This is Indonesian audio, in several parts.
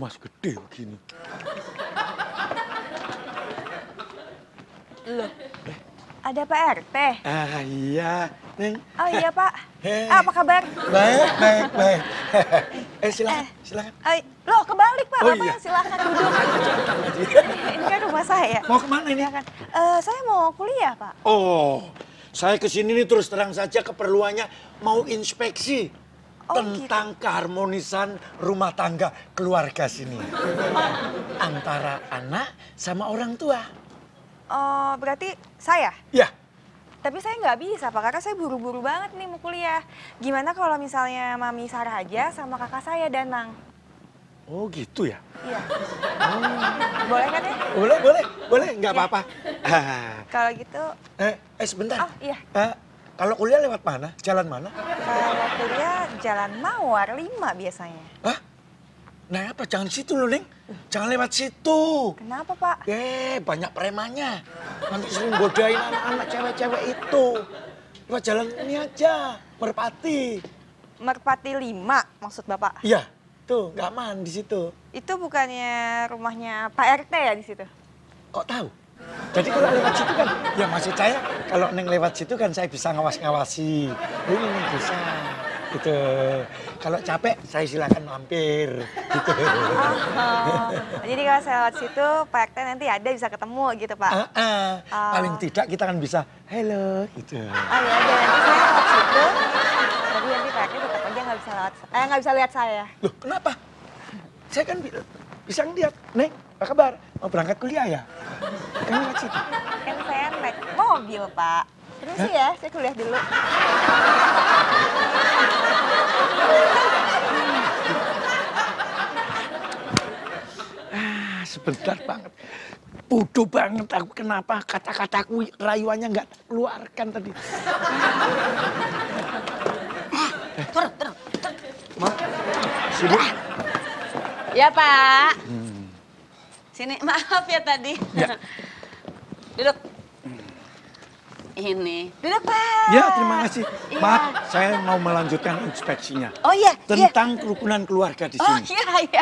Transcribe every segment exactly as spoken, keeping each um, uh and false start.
masih gede begini. Loh, ada Pak R T? Ah iya, Neng. Oh iya Pak. Hei. Ah, apa kabar? Baik, baik, baik. eh silakan, Eh. silakan. Eh, loh kebalik Pak, Oh, Bapak iya. yang silakan duduk. Ini kan rumah saya. Mau kemana ini? Silakan. Eh, saya mau kuliah Pak. Oh, saya kesini nih terus terang saja keperluannya mau inspeksi Oh, tentang keharmonisan rumah tangga keluarga sini. Antara anak sama orang tua. Oh, berarti saya? Ya, Tapi saya nggak bisa Pak, karena saya buru-buru banget nih mau kuliah. Gimana kalau misalnya Mami Sarah aja sama kakak saya Danang? oh gitu ya. Iya. Boleh kan ya? Boleh, boleh, boleh, nggak Ya. apa-apa. Ah, Kalau gitu, eh, eh sebentar. oh iya. Eh, kalau kuliah lewat mana? Jalan mana? Kalau kuliah Jalan Mawar lima biasanya. Hah? Nah apa? Jangan situ loh, Neng. Jangan lewat situ. Kenapa Pak? Eh, banyak premannya. Nanti sering godain anak-anak cewek-cewek itu. Lewat jalan ini aja, Merpati. Merpati lima maksud Bapak? Iya, tuh nggak aman di situ. Itu bukannya rumahnya Pak R T ya di situ? Kok tahu? Jadi kalau lewat situ kan, ya maksud saya kalau Neng lewat situ kan saya bisa ngawas-ngawasi. Ini Neng bisa, gitu. Kalau capek saya silakan mampir, gitu. Oh, jadi kalau saya lewat situ Pak R T nanti ada bisa ketemu gitu Pak? Ah, ah. Oh. Paling tidak kita kan bisa, hello, gitu. Oh ya udah nanti saya lewat situ. Tapi nanti Pak R T tetap aja nggak bisa lewat, eh nggak bisa lihat saya. Loh, kenapa? Saya kan bi- bisa ngeliat, Neng, apa kabar? Mau berangkat kuliah ya? Kan lewat situ. Kan saya naik mobil Pak. Terus sih ya, saya kuliah dulu. Ah, sebentar banget. Bodoh banget aku, kenapa kata-kataku rayuannya nggak keluarkan tadi. Turun, turun. Ma, sibuk? Ya Pak. Sini, maaf ya tadi. Ya. Duduk. Ini. Duduk Pak. Ya, terima kasih. Iya. Maaf, saya mau melanjutkan inspeksinya. Oh iya, iya. Tentang kerukunan keluarga di Oh sini. iya, iya.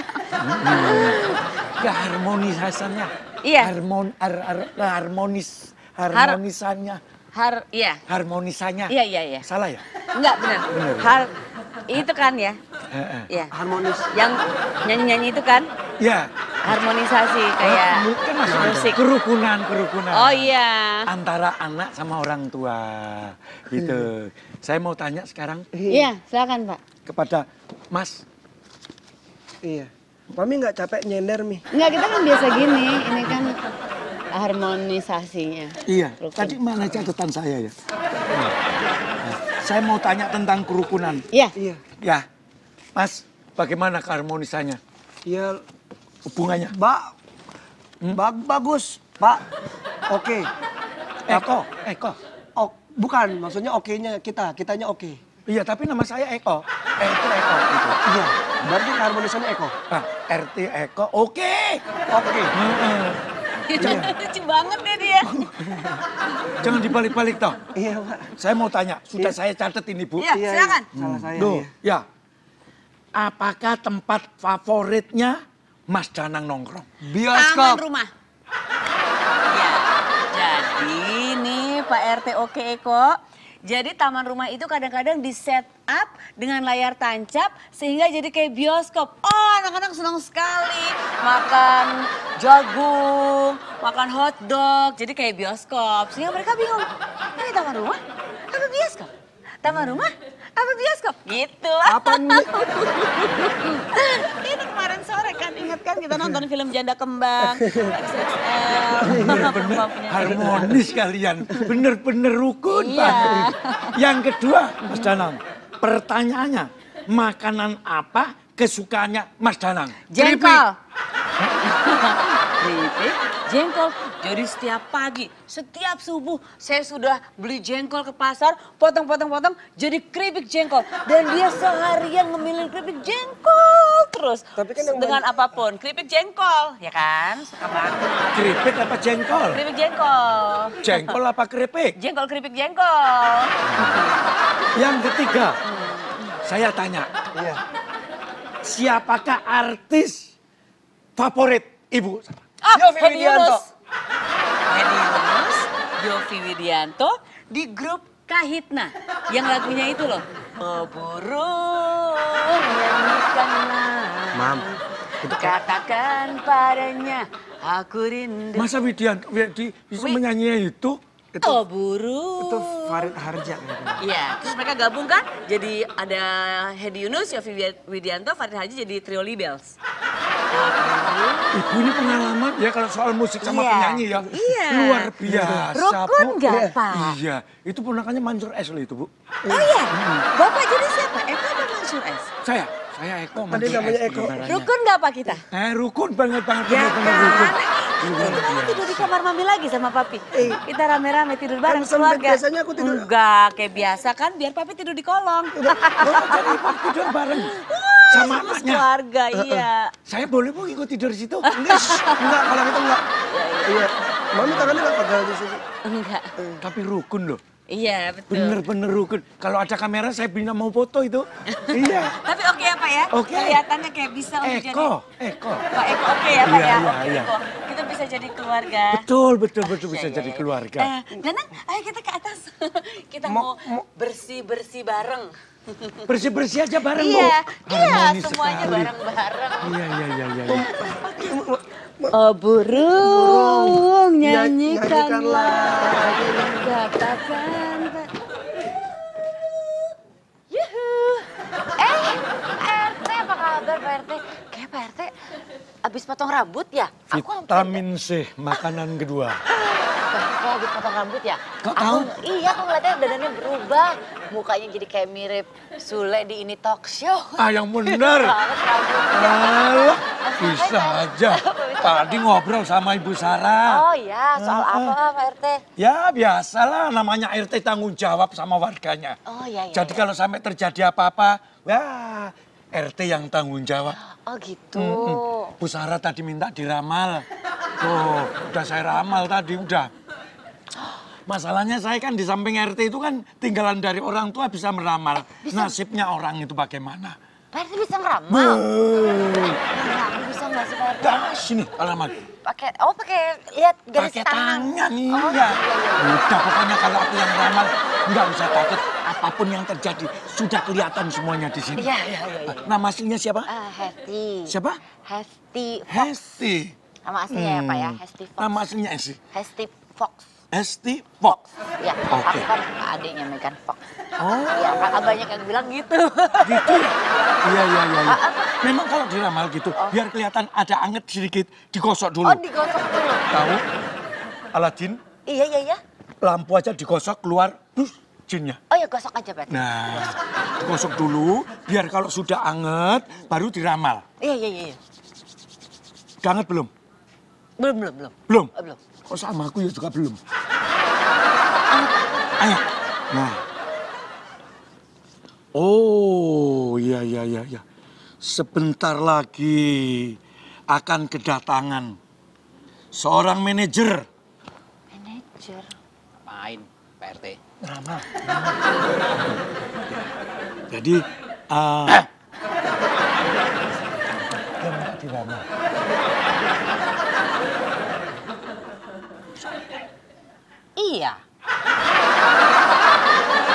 Keharmonisannya. Iya. Harmon, har, har, harmonis, harmonisannya. Har, iya. Harmonisannya. Iya, iya, iya. Salah ya? Enggak, benar. Benar. Har, itu kan ya. Heeh. Iya. Harmonis. Yang nyanyi-nyanyi itu kan Ya. harmonisasi kayak Mungkin maksudnya musik. kerukunan, kerukunan. Oh iya. Antara anak sama orang tua, gitu. Saya mau tanya sekarang Iya, silakan Pak. kepada Mas. Iya. Mami nggak capek nyender, Mi? Enggak, kita kan biasa gini. Ini kan harmonisasinya. Iya, Rukun. tadi mana catatan saya ya? Nah, nah, saya mau tanya tentang kerukunan. Iya. Iya. Ya, Mas, bagaimana keharmonisannya? Iya, Hubungannya? Mbak. Bag bagus, Pak. Oke. Eko, Eko. Oh, bukan, maksudnya oke-nya kita, kitanya oke. Iya, tapi nama saya Eko. Eh, itu Eko. Gitu. Iya, berarti keharmonisannya Eko. Nah, R T Eko, oke. Oke. Heeh. Lucu banget ya dia. Jangan dibalik-balik toh. Iya, Pak. Saya mau tanya, sudah Iya. saya catat ini Bu. Iya, silakan. Salah saya. Duh, Iya. ya. Apakah tempat favoritnya Mas Danang nongkrong? Taman Bioskop. rumah. Ya, jadi nih Pak R T Oke Eko. Jadi taman rumah itu kadang-kadang di set up dengan layar tancap sehingga jadi kayak bioskop. Oh, anak-anak senang sekali makan jagung, makan hotdog, jadi kayak bioskop. Sehingga mereka bingung, ini taman rumah apa bioskop? Taman rumah apa bioskop? Gitu lah. Apa nih? Ini kemarin sore kan, ingat kan kita nonton film Janda Kembang, X X L. Bener-bener harmonis kalian. Bener-bener rukun Iya. banget. Yang kedua, Mas Danang. Pertanyaannya, makanan apa kesukaannya Mas Danang? Jengkol. Keripik, jengkol. Jadi setiap pagi, setiap subuh saya sudah beli jengkol ke pasar, potong-potong-potong jadi keripik jengkol. Dan dia seharian ngemilin keripik jengkol terus. Tapi kan yang dengan apapun, keripik jengkol, ya kan? Suka banget. Keripik apa jengkol? Keripik jengkol. Jengkol apa keripik? Jengkol keripik jengkol. Yang ketiga, saya tanya, Iya. siapakah artis favorit ibu. Ah, Yofi Hedi Widianto. Yunus. Hedi Yunus, Yofi Widianto di grup Kahitna. Yang lagunya itu loh. Oh burung nyanyikanlah. Mam, itu kayak- Katakan padanya aku rindu. Masa Widianto Wedi bisa Wi- menyanyi itu? itu, Oh burung. itu Farid Harja kayaknya. Iya, terus mereka gabung kan, jadi ada Hedi Yunus, Yofi Widianto, Farid Haji jadi trio Libels. Ibu ini pengalaman ya kalau soal musik sama Iya, penyanyi ya. iya. Luar biasa, Rukun Bu. nggak, Iya. Pak? Iya, itu ponakannya Mansur S loh itu, Bu. Oh iya, Bapak jadi siapa? Eko atau Mansur S? Saya, saya Eko, Tadi Mansur namanya S Eko. penyebarannya. Rukun nggak Pak kita? Eh, rukun banget banget Ya bener-bener kan? rukun. Kita malah tidur di kamar mami lagi sama papi. Eh. Kita rame-rame tidur bareng Kan sempit keluarga. biasanya aku tidur- Enggak, kayak biasa kan biar papi tidur di kolong. Oh, jadi Ibu tidur bareng sama anaknya. Keluarga, iya. Saya boleh Bu ikut tidur di situ? Enggak, enggak kalau gitu enggak. Iya. Mami tangannya enggak pegal di situ. Enggak. Tapi rukun loh. Iya, betul. Bener-bener rukun. Kalau ada kamera saya bina mau foto itu. Iya. Tapi oke ya Pak ya? Oke. Kelihatannya kayak bisa untuk jadi... Eko, Eko. Pak Eko oke ya Pak Iya, ya? iya, Oke iya. Eko. Kita bisa jadi keluarga. Betul, betul, betul bisa Iya, iya, jadi iya. keluarga. Eh, Danang, ayo kita ke atas. Kita mau bersih-bersih bareng. Bersih-bersih aja bareng, Bu. Iya, iya Harmonis semuanya sekali. bareng-bareng. Iya, iya, iya, iya. iya. Oh burung, nyanyikanlah. nyanyikanlah. Katakan. Yuhu. Eh, Pak R T apa kabar Pak R T? Kayak Pak R T abis potong rambut ya? Aku hampir- Vitamin C, makanan kedua. Kayak habis potong rambut ya? Kok Aku- tahu? Iya, aku ngeliatnya dandannya berubah. Mukanya jadi kayak mirip Sule di ini talk show. Ah, yang bener. Banget rambutnya. Alah, bisa aja. Tadi ngobrol sama Ibu Sarah. Oh iya, soal apa Pak R T? Ya biasalah, namanya R T tanggung jawab sama warganya. Oh iya, iya. Jadi iya. kalau sampai terjadi apa-apa, wah R T yang tanggung jawab. Oh gitu. Mm-mm. Bu Sarah tadi minta diramal. Tuh, udah saya ramal tadi, udah. Masalahnya saya kan di samping R T itu kan tinggalan dari orang tua bisa meramal. Nasibnya orang itu bagaimana. Pak R T bisa ngeramal? Beuh. Nah, aku bisa nggak sih Pak R T? Dah, sini alamat. Pakai, oh pakai lihat garis Pakai tangan. tangan, Oh, iya. iya, iya. Udah pokoknya kalau aku yang ramal, nggak usah takut. Apapun yang terjadi, sudah kelihatan semuanya di sini. Iya, iya, iya. iya. Nama aslinya siapa? Ah, Hesti. Siapa? Hesti Fox. Hesti. Nama aslinya ya Pak ya, Hesti Fox. Nama aslinya Hesti. Hesti Fox. Hesti Fox. Ya, Oke. aku kan adiknya Megan Fox. Oh, Ya, kakak banyak yang bilang gitu. gitu ya? Iya, iya, iya. iya. Memang kalau diramal gitu, biar kelihatan ada anget sedikit, digosok dulu. Oh, digosok dulu. Tahu? Aladin, Iya, iya, iya. lampu aja digosok, keluar, dus, jinnya. Oh ya, gosok aja berarti. Nah, digosok dulu, biar kalau sudah anget, baru diramal. Iya, iya, iya. Udah anget belum? Belum, belum, belum. Belum? Oh, belum. Kok sama aku ya juga belum? Anget. Nah. Oh, iya, iya, iya, iya. Sebentar lagi akan kedatangan seorang manajer. Manajer. Main, Pak R T. Drama. Jadi, uh, dia minta dirama. Iya.